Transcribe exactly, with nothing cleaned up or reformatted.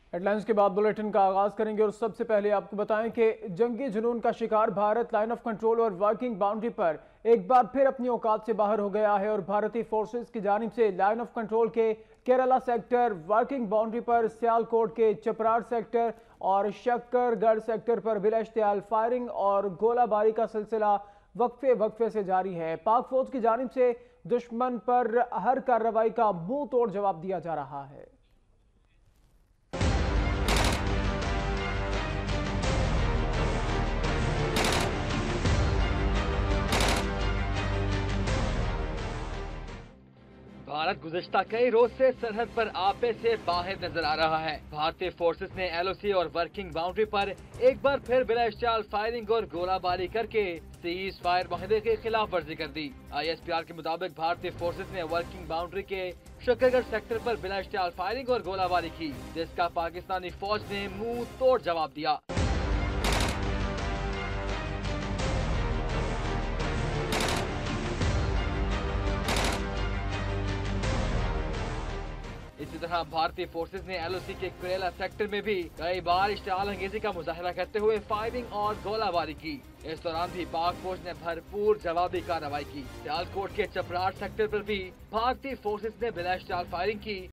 Headlines के बाद bulletin का आगाज करेंगे और सबसे पहले आपको बताएं कि जंगी जुनून का शिकार भारत लाइन ऑफ कंट्रोल और वर्किंग बाउंड्री पर एक बार फिर अपनी औकात से बाहर हो गया है और भारतीय फोर्सेस की जानिब से लाइन ऑफ कंट्रोल के केरला सेक्टर, वर्किंग बाउंड्री पर सियालकोट के चपरार सेक्टर और शक्करगढ़ सेक्टर पर बिलाश्तियाल फायरिंग और गोलाबारी का सिलसिला वक्फे वक्फे से जारी है। पाक फौज की जानिब से दुश्मन पर हर कार्रवाई का मुंह तोड़ जवाब दिया जा रहा है। भारत गुज़श्ता कई रोज से सरहद पर आपे से बाहर नजर आ रहा है। भारतीय फोर्सेस ने एलओसी और वर्किंग बाउंड्री पर एक बार फिर बिलाश्तियाल फायरिंग और गोलाबारी करके सीज फायर माहदे की खिलाफ वर्जी कर दी। आईएसपीआर के मुताबिक भारतीय फोर्सेस ने वर्किंग बाउंड्री के शक्करगढ़ सेक्टर पर बिलाश्तियाल फायरिंग और गोलाबारी की, जिसका पाकिस्तानी फौज ने मुंह तोड़ जवाब दिया। इसी तरह भारतीय फोर्सेस ने एलओसी के केरला सेक्टर में भी कई बार इश्तिआल अंगेजी का मुजाहरा करते हुए फायरिंग और गोलाबारी की। इस दौरान भी पाक फौज ने भरपूर जवाबी कार्रवाई की। सियालकोट के चपरार सेक्टर पर भी भारतीय फोर्सेस ने बिलाश्तियाल फायरिंग की